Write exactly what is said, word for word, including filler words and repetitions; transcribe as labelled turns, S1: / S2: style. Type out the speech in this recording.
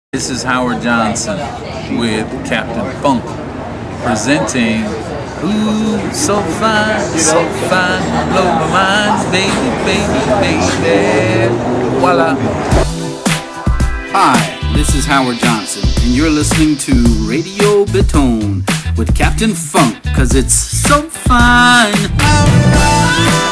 S1: This is Howard Johnson with Captain Funk presenting Ooh, so fine, so fine, blow my mind, baby, baby, baby, voila. Hi, this is Howard Johnson, and you're listening to Radio Béton with Captain Funk, cause it's so fine. All right.